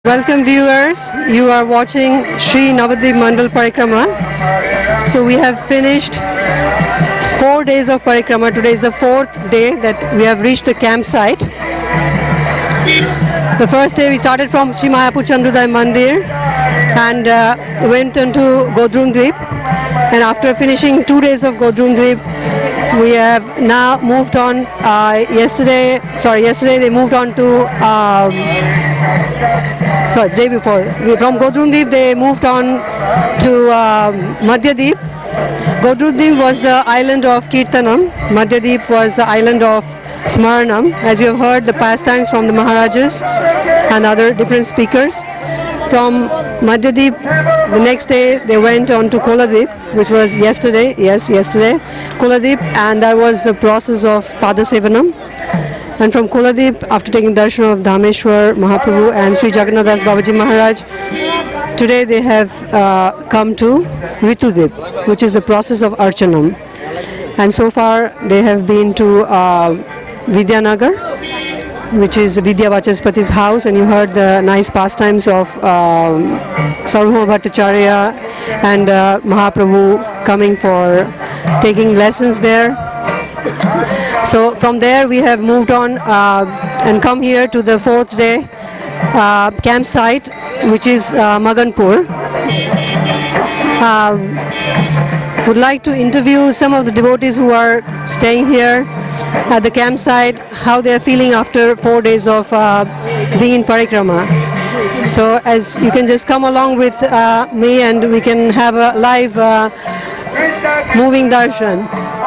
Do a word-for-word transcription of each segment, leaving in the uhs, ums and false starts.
Welcome viewers, you are watching Sri Navadwip Mandala Parikrama. So we have finished four days of Parikrama. Today is the fourth day that we have reached the campsite. The first day we started from Sri Mayapur Mandir and uh, went into Navadwip. And after finishing two days of Navadwip, we have now moved on. Uh, yesterday, sorry, yesterday they moved on to. Um, sorry, the day before. We, from Navadwip they moved on to um, Madhyadip. Navadwip was the island of Kirtanam. Madhyadip was the island of Smaranam. As you have heard the pastimes from the Maharajas and other different speakers. From Madhyadip, the next day they went on to Koladip, which was yesterday, yes, yesterday, Koladip, and that was the process of Padasevanam. And from Koladip, after taking darshan of Dhameshwar Mahaprabhu and Sri Jagannath Das Babaji Maharaj, today they have uh, come to Ritudip, which is the process of Archanam. And so far they have been to uh, Vidyanagar, which is Vidya Vachaspati's house, and you heard the nice pastimes of um, Sarvabhauma Bhattacharya and uh, Mahaprabhu coming for taking lessons there. So from there we have moved on uh, and come here to the fourth day uh, campsite, which is uh, Maganpur. Uh, would like to interview some of the devotees who are staying here at the campsite, how they are feeling after four days of uh, being in Parikrama. So as you can just come along with uh, me and we can have a live uh, moving darshan.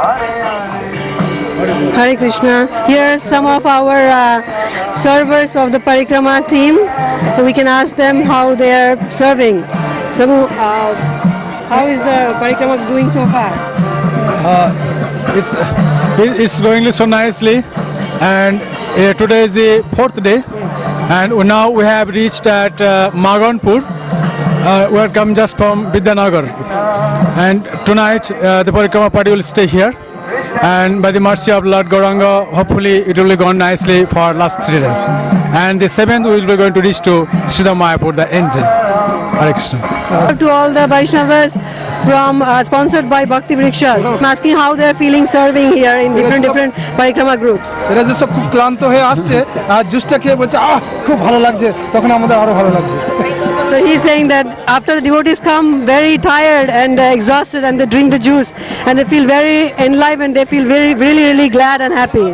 Hare Krishna. Here are some of our uh, servers of the Parikrama team. We can ask them how they are serving. Prabhu, uh, how is the Parikrama doing so far? Uh, it's it's going so nicely, and uh, today is the fourth day, and now we have reached at uh, Maganpur. Uh, we are come just from Vidyanagar, and tonight uh, the Parikrama party will stay here, and by the mercy of Lord Gauranga, hopefully it will be gone nicely for last three days, and the seventh we will be going to reach to Sridhar Mayapur, the engine. Hare Krishna. To all the Vaishnavas from uh, sponsored by Bhakti Vrikshas. I'm asking how they are feeling serving here in different different Parikrama groups. এরা যে সব খুব ক্লান্ত হয়ে আসছে আর জুসটা খেয়ে বলছে আহ খুব ভালো লাগছে তখন আমাদের আরো ভালো লাগছে. So he's saying that after the devotees come very tired and uh, exhausted and they drink the juice and they feel very enlivened, they feel very really really glad and happy.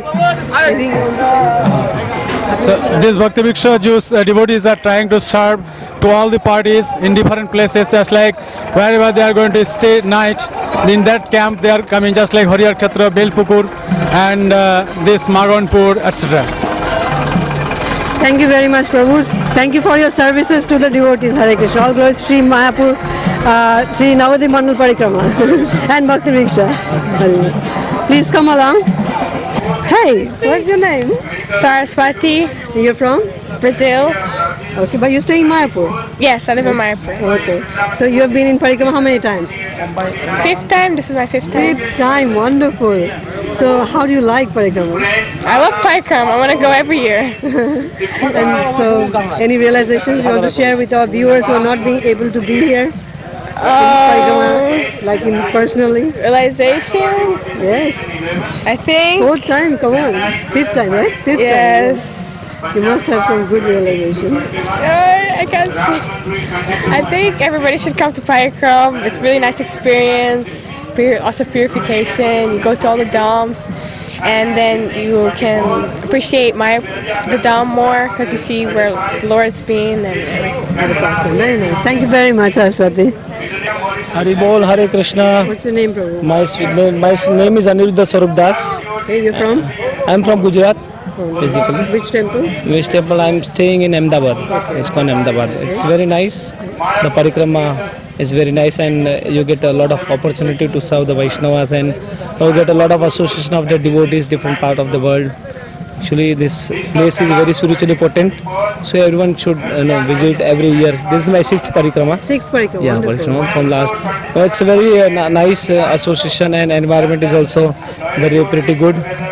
So these Bhakti Vriksha juice uh, devotees are trying to serve to all the parties in different places, just like wherever they are going to stay night, in that camp they are coming, just like Harihar Khetra, Belpukur and uh, this Maganpur, et cetera. Thank you very much, Prabhu. Thank you for your services to the devotees. Hare Krishna. All glories to Sri Mayapur, uh, Sri Navadwip Mandala Parikrama and Bhakti Vriksha. Please come along. Hey, what's your name? Saraswati. You're from? Brazil. Okay, but you're staying in Mayapur? Yes, I live in Mayapur. Okay. So you have been in Parikrama how many times? Fifth time. This is my fifth time. Fifth time. Wonderful. So how do you like Parikrama? I love Parikrama. I want to go every year. And so any realizations you want to share with our viewers who are not being able to be here? Uh, like in personally? Realization? Yes. I think. Fourth time, come on. Fifth time, right? Fifth yes. time. Yes. You must have some good realization. Uh, I can't see. I think everybody should come to Parikrama. It's a really nice experience. Pur lots of purification. You go to all the dhams. And then you can appreciate my the dham more because you see where the Lord's been and everything. Very nice. Thank you very much, Saraswati. Hari Bol, Hare Krishna. What's your name, Prabhu? My name, my name is Aniruddha Swarup Das. Hey, you're from? I'm from Gujarat, basically. Which temple? Which temple? I'm staying in Ahmedabad. Okay. It's called Ahmedabad. It's very nice. The Parikrama is very nice, and uh, you get a lot of opportunity to serve the Vaishnavas, and you get a lot of association of the devotees, different part of the world. Actually, this place is very spiritually potent, so everyone should you know, visit every year. This is my sixth Parikrama. Sixth Parikrama. Yeah, Parikrama from last. Well, it's a very uh, nice uh, association, and environment is also very pretty good.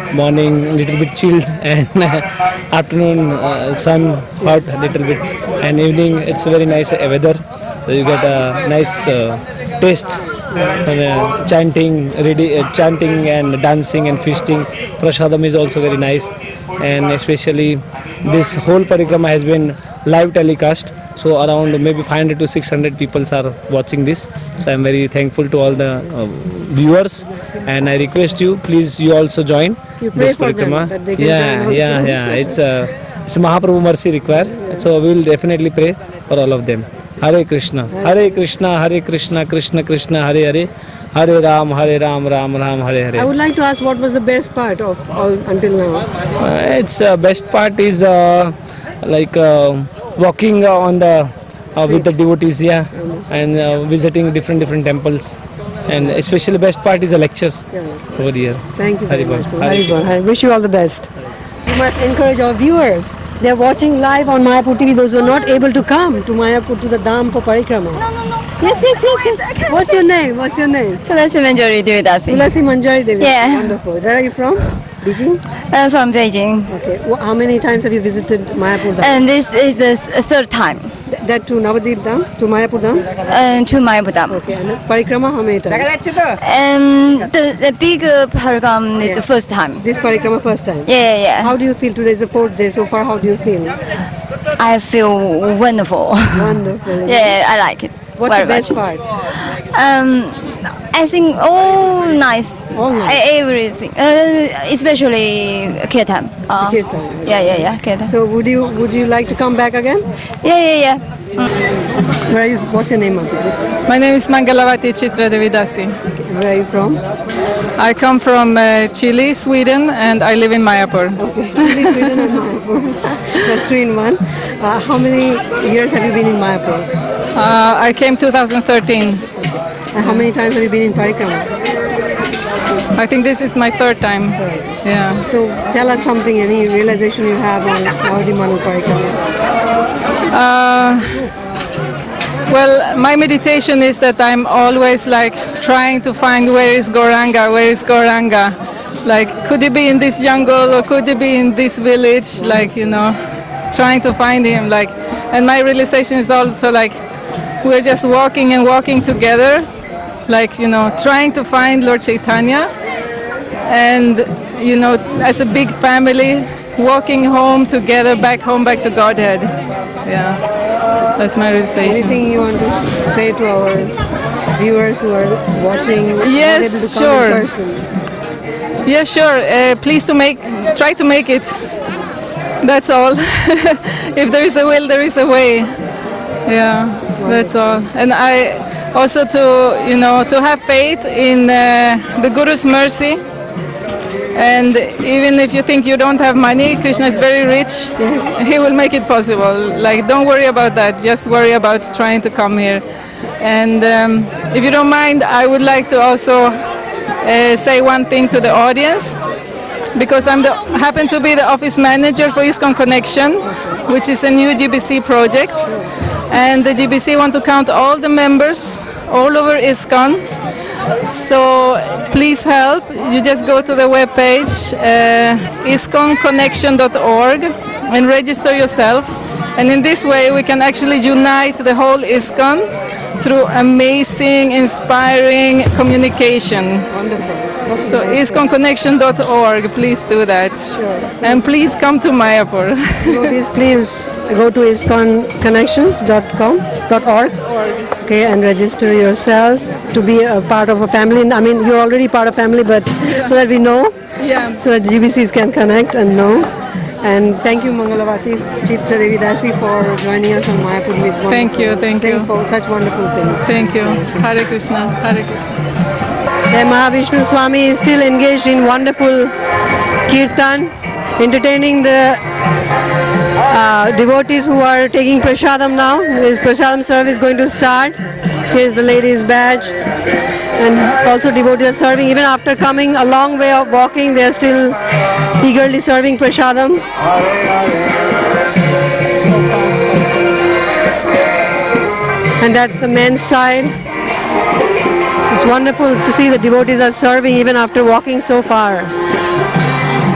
morning little bit chilled, and afternoon uh, sun hot little bit, and evening it's very nice uh, weather. So you get a nice uh, taste. Uh, chanting, ready, uh, chanting and dancing and feasting. Prasadam is also very nice, and especially this whole parikrama has been live telecast. So around maybe five hundred to six hundred people are watching this. So I am very thankful to all the uh, viewers, and I request you, please, you also join you pray this for parikrama. them, that they can Yeah, join yeah, also. yeah. It's a it's a Mahaprabhu mercy required. So we will definitely pray for all of them. Hare Krishna, Hare Krishna, Hare Krishna, Krishna Krishna, Hare Hare, Hare Ram, Hare Ram, Ram Ram, Hare I Hare. would like to ask, what was the best part of all until now? Uh, its uh, best part is uh, like uh, walking uh, on the uh, with the devotees, yeah, and uh, visiting different different temples, and especially best part is the lecture over here. Thank you very Haribol. much. Hare Haribol. I wish you all the best. You must encourage our viewers. They are watching live on Mayapur T V. Those who are not able to come to Mayapur to the Dham for Parikrama. No, no, no. Yes, yes, yes, yes. What's your name? What's your name? Tulasi Manjari Devotee. Tulasi Manjari Devi. Yeah. Wonderful. Where are you from? Beijing? I'm from Beijing, Okay. Wh- How many times have you visited Mayapur Dham? and this is the s- third time Th- That to Navadwip Dham? To Mayapur Dham? uh, to Mayapur Dham. Okay. And Parikrama how many times? And the, the big uh, parikrama is Yeah. the first time. This Parikrama first time? Yeah, yeah, yeah. How do you feel? Today is the fourth day. So far, how do you feel? I feel wonderful. Wonderful. Yeah, I like it. What's very the best much. part? Um, I think all nice. All nice. E- Everything, uh, especially kirtan. Uh, Kirtan. Yeah, yeah, yeah, kirtan. So would you would you like to come back again? Yeah, yeah, yeah. Where are you? What's your name, Mataji? My name is Mangalavati Chitra Devidasi. Where are you from? I come from uh, Chile, Sweden, and I live in Mayapur. Okay. Chile, Sweden, and Mayapur. That's three in one. Uh, how many years have you been in Mayapur? Uh, I came two thousand thirteen. And how many times have you been in Parikrama? I think this is my third time. Yeah. So tell us something, any realization you have on Gaudiya Mandala Parikrama. Uh, well, my meditation is that I'm always like trying to find where is Gauranga, where is Gauranga. Like, could he be in this jungle or could he be in this village? Like, you know, trying to find him. Like, and my realization is also like we're just walking and walking together. Like, you know, trying to find Lord Chaitanya, and, you know, as a big family, walking home together, back home, back to Godhead. Yeah, that's my realization. Anything you want to say to our viewers who are watching? Yes, not able to come sure. in person? Yeah, sure. Uh, please to make, try to make it. That's all. If there is a will, there is a way. Yeah, that's all. And I also to, you know, to have faith in uh, the Guru's mercy. And even if you think you don't have money, Krishna is very rich. Yes. He will make it possible. Like, don't worry about that. Just worry about trying to come here. And um, if you don't mind, I would like to also uh, say one thing to the audience, because I'm the, happen to be the office manager for ISKCON Connection, which is a new G B C project. And the G B C want to count all the members all over ISKCON. So please help. You just go to the webpage uh, iskcon connection dot org and register yourself. And in this way we can actually unite the whole ISKCON through amazing, inspiring communication. Wonderful. So iskcon connection dot org, please do that. Sure. And please come to Mayapur. Devotees, please go to iskcon connections dot com dot org. Okay, and register yourself to be a part of a family. I mean, you're already part of family, but so that we know, Yeah. so that G B Cs can connect and know. And thank you, Mangalavati Chitra Devidasi, for joining us on Mayapur. It's wonderful. Thank you, thank Saying you. For such wonderful things. Thank you. Hare Krishna. Hare Krishna. The Mahavishnu Swami is still engaged in wonderful kirtan, entertaining the uh, devotees who are taking prasadam now. His prasadam service is going to start. Here's the ladies' badge. And also devotees are serving. Even after coming a long way of walking, they are still eagerly serving prasadam. And that's the men's side. It's wonderful to see the devotees are serving even after walking so far.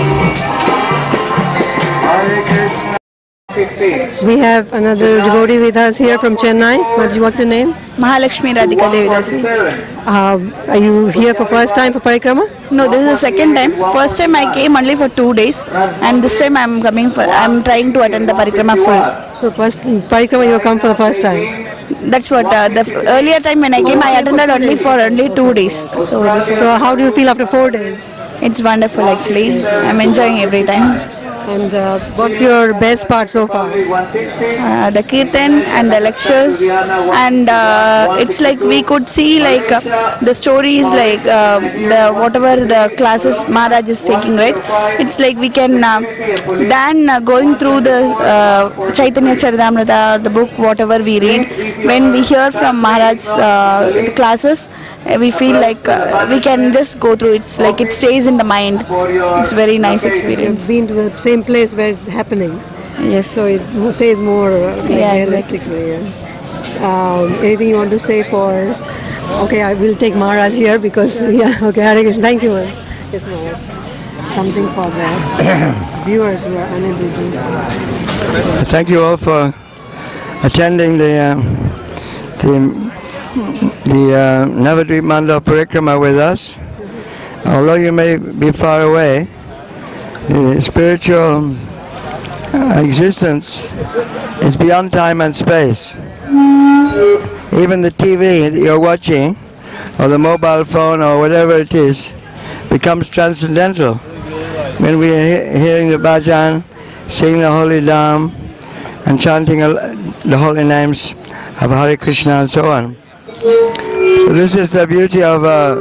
We have another devotee with us here from Chennai. What's what's your name? Mahalakshmi Radhika Devidasi. Uh, are you here for first time for parikrama? No, this is the second time. First time I came only for two days, and this time I'm coming for. I'm trying to attend the parikrama full. So first parikrama you have come for the first time. That's what uh, the f- earlier time when I came, I attended only for only two days. So this is, So how do you feel after four days? it's wonderful actually. I'm enjoying every time. And uh, what's your best part so far? Uh, the kirtan and the lectures, and uh, it's like we could see like uh, the stories, like uh, the whatever the classes Maharaj is taking, right? It's like we can uh, then uh, going through the uh, Chaitanya Charitamrita, the book, whatever we read, when we hear from Maharaj's uh, the classes, uh, we feel like uh, we can just go through. It's like it stays in the mind. It's very nice experience. You've been to the same place where it's happening. Yes. So it mo- stays more uh, like Yeah, realistically. Yeah. Um, anything you want to say for? Okay, I will take Maharaj here because yeah. Okay, Hare Krishna. Thank you, man. Yes, Maharaj. Something for the viewers who are unable to. Thank you all for attending the uh, the the uh, Navadwip Mandala Parikrama with us. Although you may be far away, the spiritual uh, existence is beyond time and space. Even the T V that you're watching, or the mobile phone, or whatever it is, becomes transcendental. When we are he- hearing the bhajan, singing the holy dham, and chanting al- the holy names of Hare Krishna and so on. So this is the beauty of uh,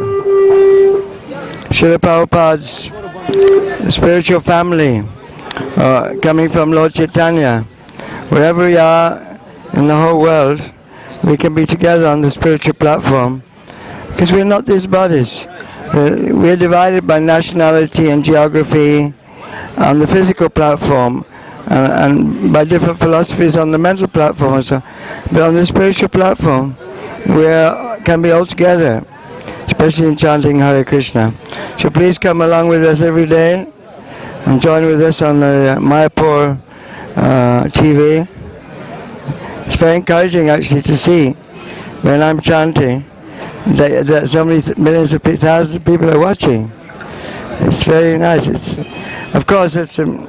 Srila Prabhupada's spiritual family, uh, coming from Lord Chaitanya. Wherever we are in the whole world, we can be together on the spiritual platform, because we're not these bodies. We're, we're divided by nationality and geography on the physical platform, uh, and by different philosophies on the mental platform also. But on the spiritual platform, we are, can be all together, especially in chanting Hare Krishna. So please come along with us every day and join with us on the Mayapur uh, T V. It's very encouraging actually to see when I'm chanting that, that so many th- millions of pe- thousands of people are watching. It's very nice. It's, of course, it's, um,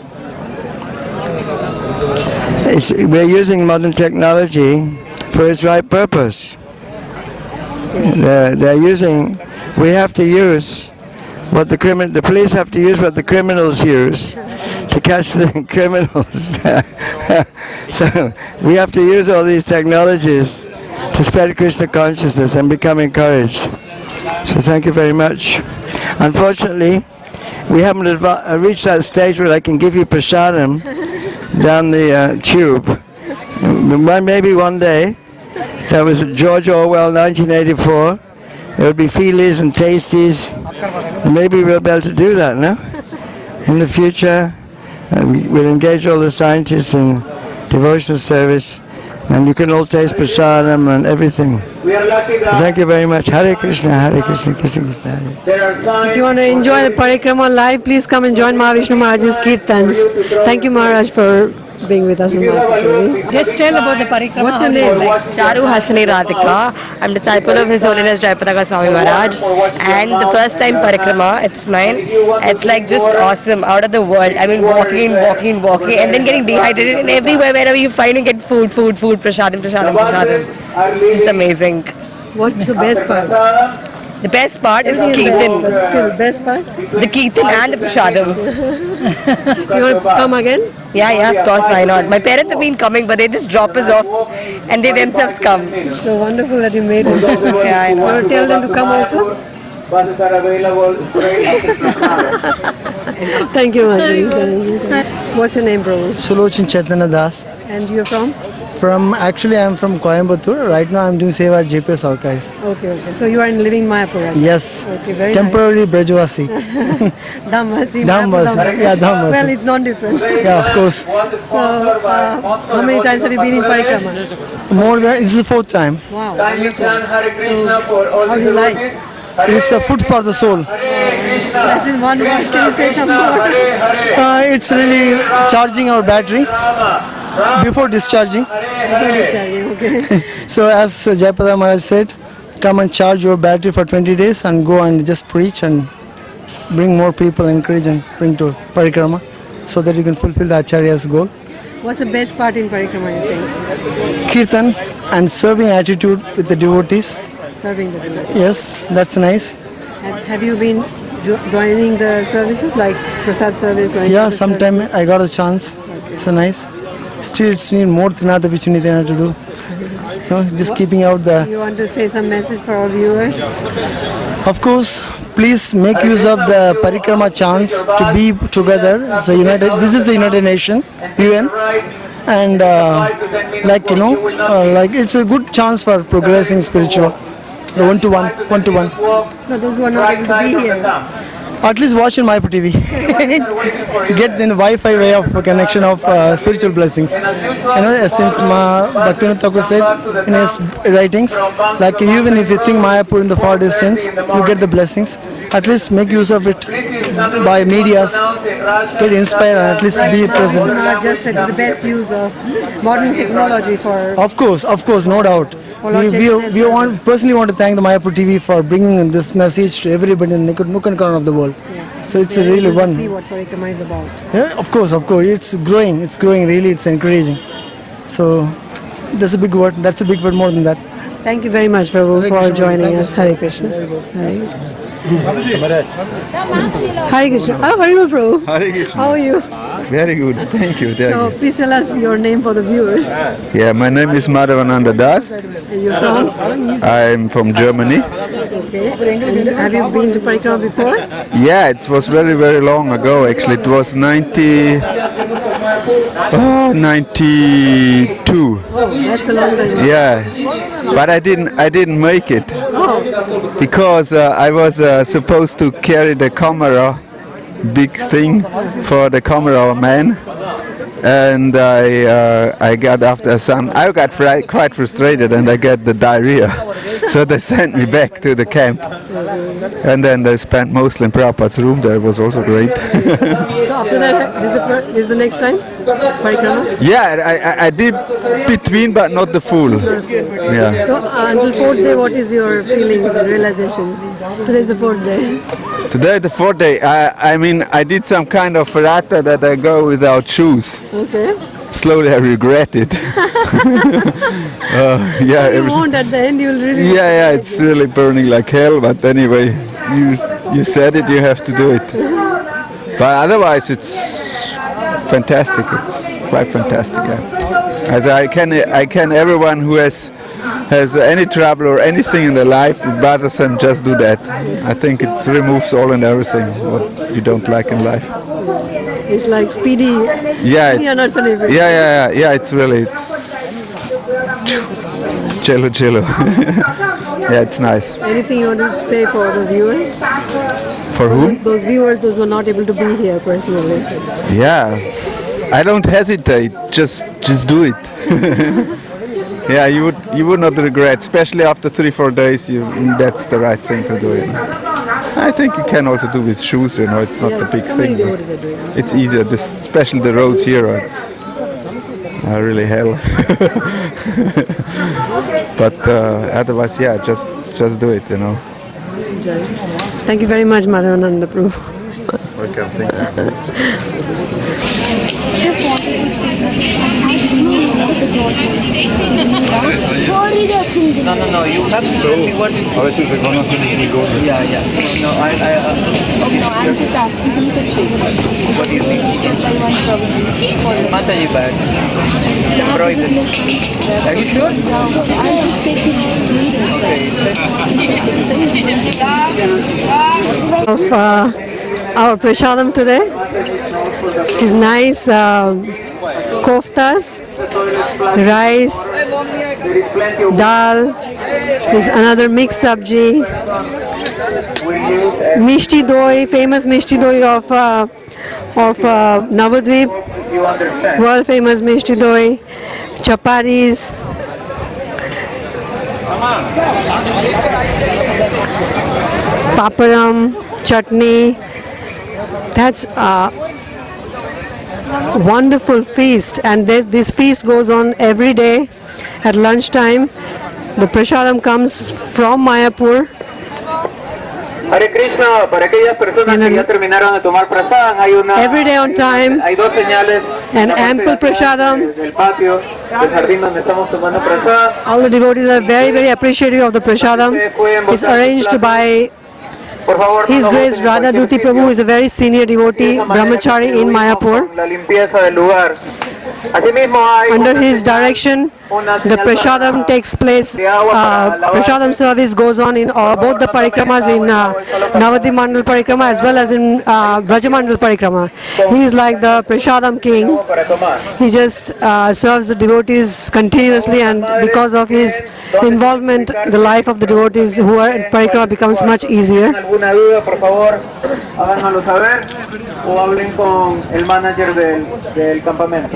it's we're using modern technology for its right purpose. They're, they're using, we have to use what the criminal, the police have to use what the criminals use to catch the criminals. So we have to use all these technologies to spread Krishna consciousness and become encouraged. So thank you very much. Unfortunately, we haven't adva- reached that stage where I can give you prasadam down the uh, tube. Maybe one day. That was George Orwell, nineteen eighty-four. There would be feelies and tasties. Maybe we'll be able to do that, no? In the future, uh, we'll engage all the scientists in devotional service, and you can all taste prasadam and everything. Thank you very much. Hare Krishna, Hare Krishna, Krishna Krishna. Hare. If you want to enjoy the parikrama live, please come and join Mahavishnu Maharaj's kirtans. Thank you, Maharaj, for being with us in Mayapur T V. Just tell about the parikrama. What's your name? Charu Hasani Radhika. I'm disciple of His Holiness Jayapataka Swami Maharaj, and the first time parikrama, it's mine. It's like just awesome, out of the world. I mean, walking, walking, walking, and then getting dehydrated, and everywhere, wherever you find it, get food, food, food, prasadam, prasadam, prasadam. Just amazing. What's the best part? The best part is Kirtan. Still, best part? The Kirtan and the prasadam. So you want to come again? Yeah, yeah, of course, why not? My parents have been coming, but they just drop us off and they themselves come. So wonderful that you made it. Yeah, I know. You want to tell them to come also? Thank you, Manji. What's your name, bro? Sulochan Chaitanya Das. And you're from? From actually, I'm from Coimbatore. Right now, I'm doing Seva at J P S Archives. Okay, okay. So you are in living Mayapur, right? Yes. Okay, very temporary nice. Brajwasi. Dhammasi. Dhammasi. Yeah, Dhammasi. Well, it's not different. Yeah, of course. So, uh, how many times have you been in parikrama? More than, it's the fourth time. Wow, wonderful. So, how do you like? it's a food for the soul. That's in one word. Can you say some more? Uh, it's really charging our battery before discharging. Before discharging, okay. So as Jayapada Maharaj said, come and charge your battery for twenty days and go and just preach and bring more people, encourage and bring to Parikrama so that you can fulfill the Acharya's goal. What's the best part in Parikrama, you think? Kirtan and serving attitude with the devotees. Serving the devotees. Yes, that's nice. Have, have you been jo joining the services like Prasad service? Or Yeah, sometime service? I got a chance. Okay. So nice. Still, it's need more Trinada which you need to do. You know, just what? Keeping out the. You want to say some message for our viewers? Of course, please make use of the Parikrama chance to be together. So united. This is the United Nation, U N, and uh, like you know, uh, like it's a good chance for progressing spiritual, one to one, one to one. No, those who are not able to be here. At least watch in Mayapur T V. Get in the Wi-Fi way of connection of uh, spiritual blessings. You know, since Ma Bhaktivinoda Thakur said in his writings, like even if you think Mayapur in the far distance, you get the blessings. At least make use of it by medias. Get inspired and at least like be present. Not just that, it's the best use of modern technology for. Of course, of course, no doubt. We, we, we want personally want to thank the Mayapur T V for bringing this message to everybody in the nook and corner of the world. Yeah. So it's They're a really able to one. See what Parikrama is about. Yeah, of course, of course, it's growing. It's growing. Really, it's encouraging. So that's a big word. That's a big word more than that. Thank you very much, Prabhu, for joining us. Hare Krishna. Hare. Hare Krishna. Oh, Hare Prabhu. Hare Krishna. How are you? Very good. Thank you. Thank so you. please tell us your name for the viewers. Yeah, my name is Madhavananda Das. And you're from? I'm from Germany. Okay. And have you been to Parikrama before? Yeah, it was very, very long ago. Actually, it was ninety, oh, ninety-two. Oh, that's a long time. Yeah, but I didn't. I didn't make it oh. because uh, I was uh, supposed to carry the camera, big thing for the cameraman, and I uh, I got after some. I got fr quite frustrated, and I got the diarrhea. So they sent me back to the camp, and then they spent mostly in Prabhupada's room. There was also great. So after that, this is the, first, this is the next time, Parikrama? Yeah, I, I, I did between, but not the full. Yeah. So uh, until fourth day, what is your feelings and realizations? Today is the fourth day. Today, the fourth day. I, I mean, I did some kind of rata that I go without shoes. Okay. Slowly, I regret it. uh, yeah. You won't at the end. You'll really. Yeah, yeah. It's really burning like hell. But anyway, you you said it. You have to do it. But otherwise, it's fantastic. It's quite fantastic. Yeah. As I can, I can. Everyone who has has any trouble or anything in their life, it bothers them, just do that. I think it removes all and everything what you don't like in life. It's like speedy. Yeah. Speedy it, yeah, yeah, yeah, yeah. It's really it's cello, cello. Yeah, it's nice. Anything you want to say for the viewers? For whom? Those viewers, those who are not able to be here personally. Yeah, I don't hesitate. Just, just do it. Yeah, you would, you would not regret, especially after three, four days. You, that's the right thing to do. You know? I think you can also do with shoes. You know, it's not yeah, the big thing. It's easier. This, especially the roads here, it's uh, really hell. But uh, otherwise, yeah, just, just do it. You know. Enjoy. Thank you very much, Madhavananda Prabhu. Welcome. Thank you. Just wanted to No, no, no, you have to tell me what you think. Yeah, yeah. No, I, I, uh, no, I'm just asking him to check. What do you think? Mataji bag. Are you sure? I'll just take the lead inside. Of uh, our prasadam today is nice uh, koftas, rice, dal, is another mixed sabji, mishti doi, famous mishti doi of uh, of uh, Navadwip, world famous mishti doi, chapatis. paparam, chutney. That's a wonderful feast, and this, this feast goes on every day at lunchtime. The prasadam comes from Mayapur. Hare Krishna, para aquellas personas que ya terminaron de tomar prasadam, hay una, every day on time, hay dos señales, and ample prasadam. del patio del jardín donde estamos tomando prasadam. All the devotees are very, very appreciative of the prasadam. It's arranged by His Grace Radha-Duti Prabhu, who is a very senior devotee, brahmachari in Mayapur. La limpieza del lugar. Asimismo hay Under his direction, the prasadam takes place. Uh, prasadam service goes on in uh, both the parikramas, in uh, Navadwip Mandala Parikrama as well as in uh, Mandala Parikrama. He is like the prasadam king. He just uh, serves the devotees continuously, and because of his involvement, the life of the devotees who are in parikrama becomes much easier. alguna duda, por favor, háganoslo saber o hablen con el manager del, del campamento.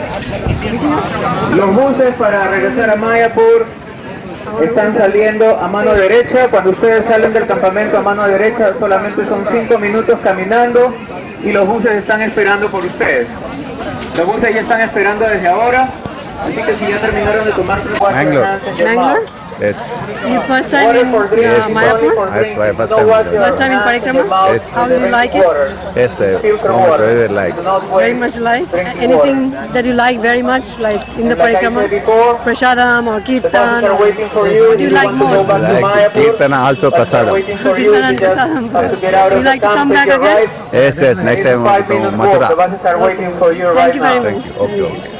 Los buses para regresar a Mayapur están saliendo a mano derecha. Cuando ustedes salen del campamento a mano derecha, solamente son cinco minutos caminando y los buses están esperando por ustedes. Los buses ya están esperando desde ahora, así que si ya terminaron de tomar su Mangalore. Mangalore? Yes. Your first time in uh, Yes. Mayapur? That's my first time. First time in Parikrama? Yes. How do you like it? Yes, uh, so much. Very, very like. Very much like? Anything that you like very much, like in the Parikrama? Prasadam or Kirtan? Or what do you like most? Like Kirtana, also Prasadam. Kirtan and Prasadam. Would you like to come back again? Yes, yes. Next time we'll go to Mathura. Thank you very much. Okay.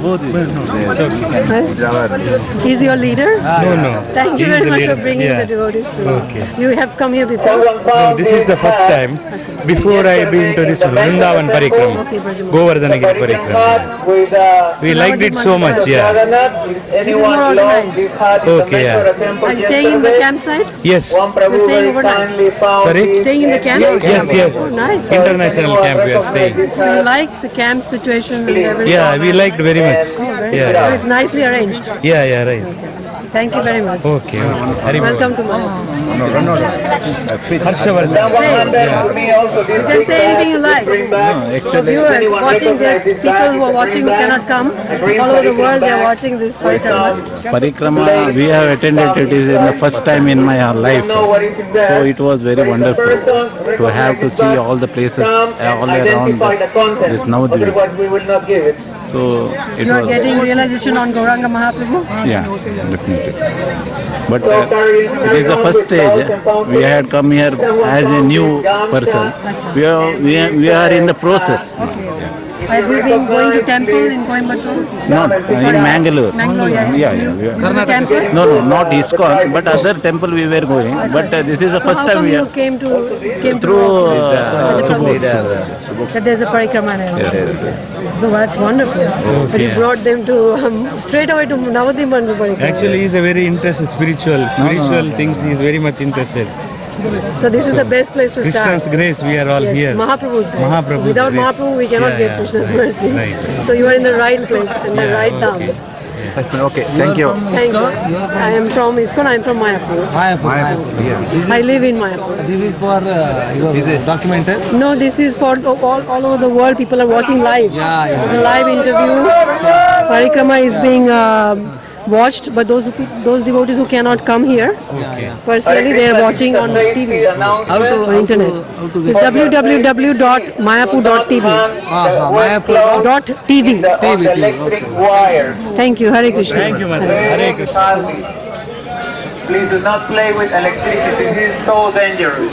He's your leader? No, no. Thank you He's very the much leader. for bringing Yeah. the devotees to Okay. You have come here before? No, this is the first time. Before I been to this Vrindavan Parikrama, Govardhanagiri Parikrama. We liked it so much, yeah. This is more organized. Okay, yeah. Are you staying in the campsite? Yes. You're staying overnight? Sorry? Staying in the camp? Yes, yes. Oh, nice. International camp we are staying. So you like the camp situation and everything? Yeah, we liked very much. Oh, very Yeah. good. So it's nicely arranged. Yeah, yeah, right. Thank you very much. Okay. Very well. Welcome to Mayapur. No, no, no. Harshavardhan. You can say anything you like. So viewers watching, there are people who are watching who cannot come. All over the world they are watching this Parikrama. Parikrama, we have attended it is in the first time in my life. So it was very wonderful to have to see all the places all around this Navadwip. So it You are was, getting realization on Gauranga Mahaprabhu? yeah, definitely. But uh, it is the first stage. We had come here as a new person. We are, we are, we are in the process. Have you been going to temple in Coimbatore? No, in Mangalore. Mangalore, yeah. Yeah, yeah. we are- The temple? No, no, not ISKCON, but other temple we were going. But uh, this is the So first how time come we you are came to came through to uh, Subodh. that there's a parikrama now. Yes. So that's wonderful. But you brought them to um, straight away to Navadwip Mandala Parikrama. Actually, he's a very interested spiritual, spiritual things. He is very much interested. So this is the best place to start. Krishna's grace, we are all Yes, here. Mahaprabhu's grace. Mahaprabhu's Without grace. Mahaprabhu, we cannot Yeah, get yeah. Krishna's mercy. Right. So you are in the right place, in the right town. Okay, thank you. Thank you. I am from ISKCON. I am from Mayapur. Mayapur. I live in Mayapur. This is for uh, your documented. No, this is for all, all over the world. People are watching live. Yeah, yeah. It's a live interview. Parikrama is being uh, watched by those who, pe- those devotees who cannot come here. Okay. Personally, they are watching on T V or internet. It's w w w dot mayapur dot t v. Ah, Mayapur. Dot T V. Electric wire. Thank you. Hare Krishna. Thank you, Mother. Hare Krishna. Please do not play with electricity. This is so dangerous.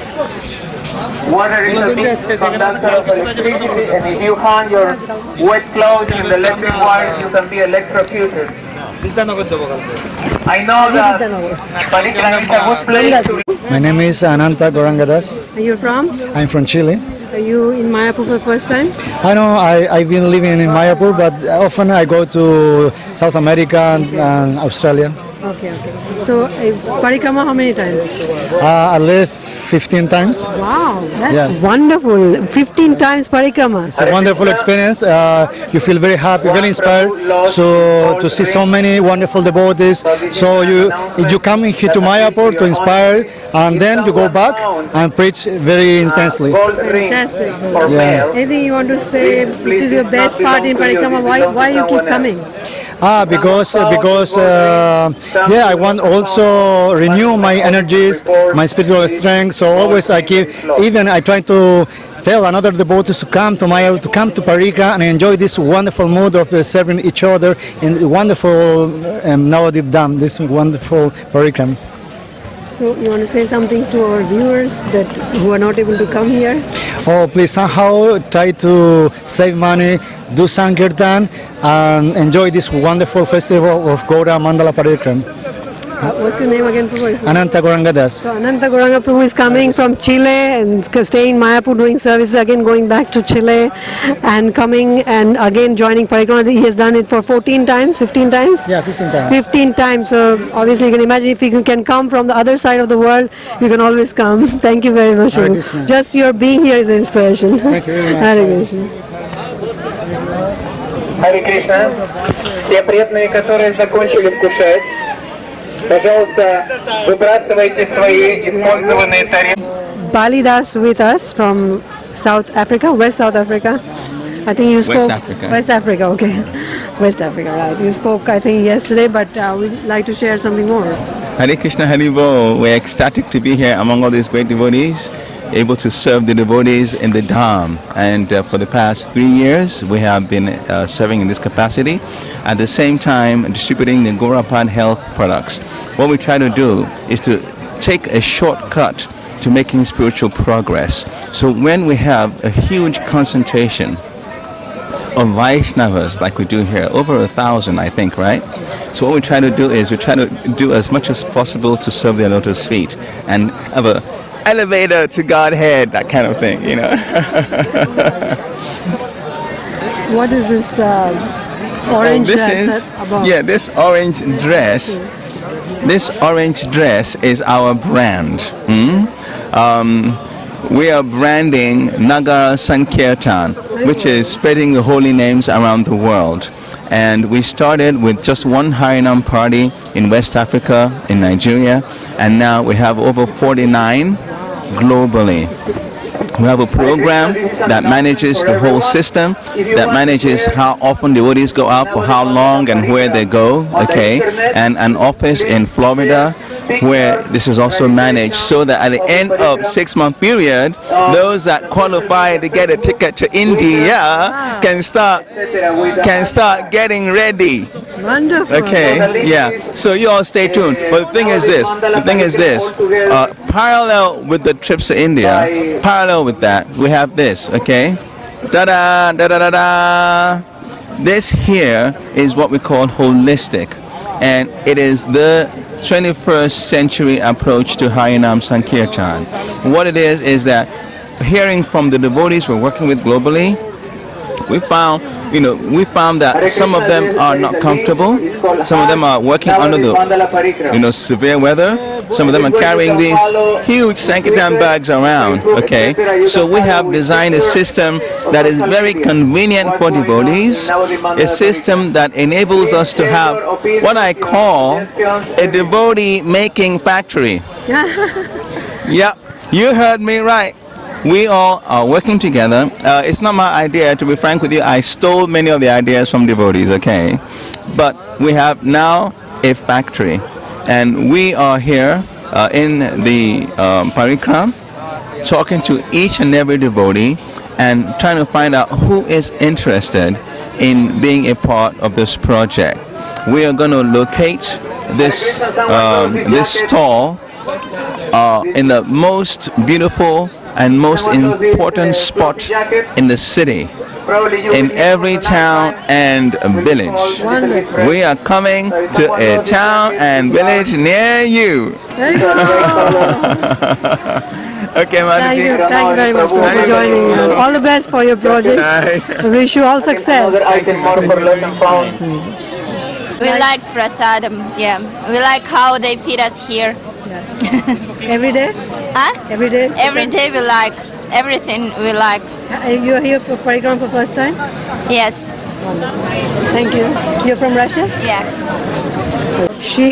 Water is a big conductor of electricity, and if you hang your wet clothes in the electric wires, you can be electrocuted. I know that Parikrama is a good place to My name is Ananta Gorangadas. Are you from? I'm from Chile. Are you in Mayapur for the first time? I know I, I've been living in Mayapur, but often I go to South America and, and Australia. Okay, okay. So, uh, Parikrama how many times? Uh, I live fifteen times. Wow, that's Yeah. wonderful. fifteen times parikrama. It's a wonderful experience. Uh, you feel very happy, very inspired. So to see so many wonderful devotees. So you you come here to Mayapur to inspire, and then you go back and preach very intensely. Fantastic. Yeah. Anything you want to say, which is your best part in parikrama? Why, why you keep coming? Ah, because uh, because uh, yeah, I want also renew my energies, my spiritual strength. So always I keep, even I try to tell another devotees to come to my to come to Parikrama and enjoy this wonderful mood of uh, serving each other in the wonderful um, Navadwip Dam, this wonderful Parikrama. So you want to say something to our viewers that who are not able to come here? Oh, please somehow try to save money, do Sankirtan, and enjoy this wonderful festival of Gaura Mandala Parikrama. Uh, what's your name again, Prabhu? Ananta Gorangadas. So Ananta Goranga Prabhu is coming from Chile and staying in Mayapur doing services, again going back to Chile and coming and again joining Parikrama. He has done it for fourteen times, fifteen times? Yeah, fifteen times. fifteen times. So obviously you can imagine if you can come from the other side of the world, you can always come. Thank you very much. Hare Prabhu. Krishna. Just your being here is an inspiration. Thank you very much. Hare Krishna. Харе Кришна. Те преданные, которые закончили вкушать, пожалуйста, выбрасывайте свои использованные тарелки. Balidas with us from South Africa, West South Africa. I think you spoke. West Africa. West Africa, okay. West Africa, right. You spoke, I think, yesterday, but uh, we'd like to share something more. Hare Krishna, Hare Bo. We're ecstatic to be here among all these great devotees, able to serve the devotees in the Dham. And uh, for the past three years, we have been uh, serving in this capacity. At the same time, distributing the Gaurapad health products. What we try to do is to take a shortcut to making spiritual progress. So when we have a huge concentration of Vaishnavas like we do here, over a thousand I think, right? So what we try to do is we try to do as much as possible to serve their lotus feet and have a elevator to Godhead, that kind of thing, you know. What is this uh, orange Oh, this dress is, about? yeah, this orange dress, this orange dress is our brand. hmm? Um, we are branding Nagar Sankirtan, which is spreading the holy names around the world. And we started with just one Harinam party in West Africa, in Nigeria, and now we have over forty-nine globally. We have a program that manages the whole system, that manages how often devotees go out, for how long and where they go, okay, and an office in Florida where this is also managed, so that at the end of six-month period, those that qualify to get a ticket to India can start can start getting ready. Wonderful. Okay, yeah. So you all stay tuned. But the thing is this. The thing is this. Uh, parallel with the trips to India, parallel with that, we have this. Okay. Da da da da da da. This here is what we call holistic, and it is the twenty-first century approach to Harinam Sankirtan. What it is is that hearing from the devotees we're working with globally, we found, you know, we found that some of them are not comfortable. Some of them are working under the, you know, severe weather. Some of them are carrying these huge Sankirtan bags around. Okay, so we have designed a system that is very convenient for devotees. A system that enables us to have what I call a devotee making factory. Yep, you heard me right. We all are working together. Uh, it's not my idea, to be frank with you. I stole many of the ideas from devotees, okay? But we have now a factory. And we are here uh, in the um, Parikrama, talking to each and every devotee and trying to find out who is interested in being a part of this project. We are going to locate this, um, this stall uh, in the most beautiful and most important spot in the city, in every town and village. Wonderful. We are coming to a town and village near you. There you go. Okay, Thank you, Mataji. thank you very much for joining us. All the best for your project. I wish you all success. We like prasadam, yeah. We like how they feed us here. Every day? Huh? Every day? Every day we like, everything we like. Uh, You're here for Parikrama for first time? Yes. Thank you. You're from Russia? Yes. She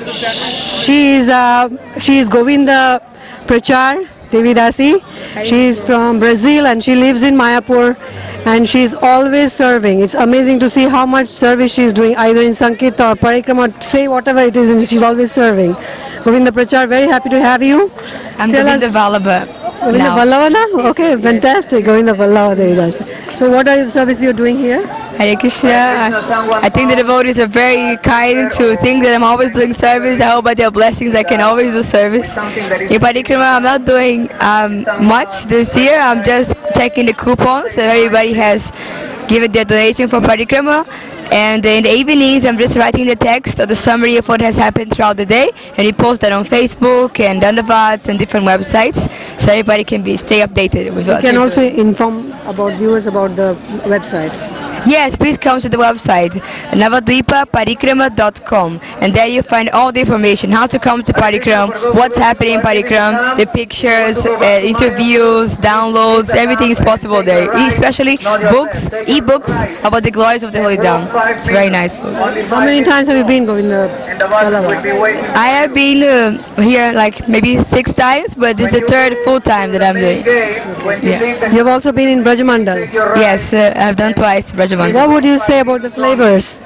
she is uh, she is Govinda Prachar Devidasi. She is from Brazil and she lives in Mayapur and she is always serving. It's amazing to see how much service she is doing either in Sankirtan or Parikrama, say whatever it is, and she's always serving. Govinda Prachar, very happy to have you. I'm Tell Govinda us- Vallabha. Govinda now. Vallabha now? Okay, fantastic. Govinda Vallabha Devidasi. So what are the services you're doing here? Hare Krishna. I, I think the devotees are very kind to think that I'm always doing service. I hope by their blessings I can always do service. In Parikrama, I'm not doing um, much this year. I'm just checking the coupons that everybody has given their donation for Parikrama. And in the evenings, I'm just writing the text or the summary of what has happened throughout the day, and we post that on Facebook and Dandavats and different websites, so everybody can be stay updated with You what can we're also doing. inform about viewers about the website. Yes, please come to the website Navadwip Parikrama dot com, and there you find all the information, how to come to Parikrama, what's happening in Parikrama, the pictures, uh, interviews, downloads, everything is possible there, especially books, e-books about the glories of the Holy Dham. It's a very nice book. How many times have you been, Govinda Vallabha? I have been uh, here like maybe six times, but this is the third full time that I'm doing. Yeah. You have also been in Brajamandal. Yes, uh, I've done twice Brajamandal. What would you say about the flavors?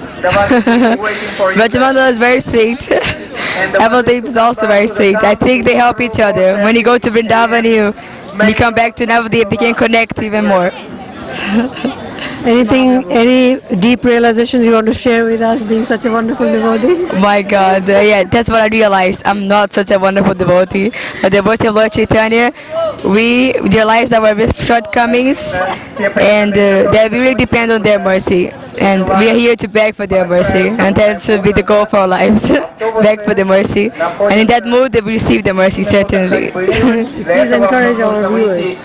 Brajamandal is very sweet. Navadwip is also very sweet. I think they help each other. When you go to Vrindavan, you, when you come back to Navadwip, you can connect even more. Anything, any deep realizations you want to share with us, being such a wonderful devotee? My God, uh, yeah, that's what I realized. I'm not such a wonderful devotee. A devotee of Lord Chaitanya, we realize our shortcomings and uh, that we really depend on their mercy. And we are here to beg for their mercy, and that should be the goal for our lives. Beg for the mercy, and in that mood, we receive the mercy certainly. Please encourage our viewers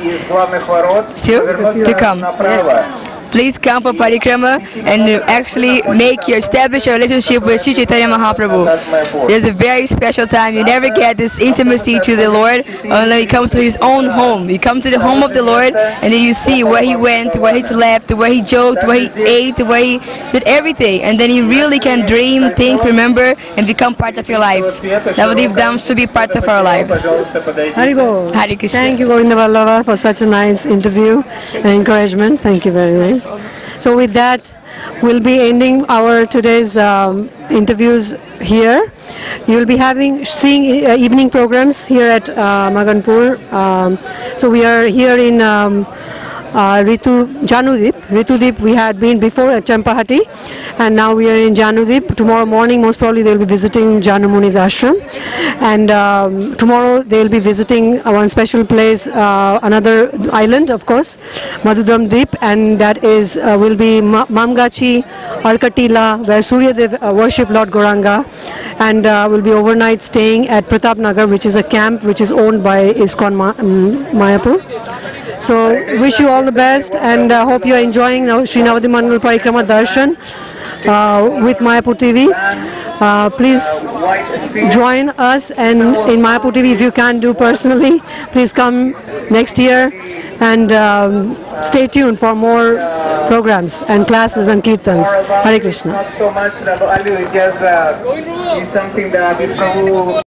to, to come. Yes. Please come for Parikrama and actually make your establish your relationship with Sri Chaitanya Mahaprabhu. It's a very special time. You never get this intimacy to the Lord unless you come to His own home. You come to the home of the Lord and then you see where He went, where He slept, where He joked, where He ate, where He did everything. And then you really can dream, think, remember, and become part of your life. Navadwip Dham should be part of our lives. Haribo. Hare Krishna. Thank you, Govinda Vallabha, for such a nice interview and encouragement. Thank you very much. So with that, we'll be ending our today's um, interviews here. You'll be having seeing uh, evening programs here at uh, Maganpur. Um, so we are here in um, uh, Ritu Janudip. Ritudip we had been before at Champahati, and now we are in Janudip. Tomorrow morning, most probably they'll be visiting Janu Muni's ashram, and um, tomorrow they'll be visiting uh, one special place, uh, another island, of course, Madhudram Deep, and that is uh, will be Ma Mamgachi Arkatila, where Suryadev uh, worship Lord Gauranga, and uh, will be overnight staying at Pratap Nagar, which is a camp which is owned by ISKCON Ma um, Mayapur. So wish you all the best, and uh, hope you are enjoying now Sri Navadwip Mandala Parikrama Darshan uh, with Mayapur T V. Uh, please join us, and in Mayapur T V, if you can do personally, please come next year, and um, stay tuned for more programs and classes and kirtans. Hare Krishna. So much, the value is just uh, is something that is Prabhu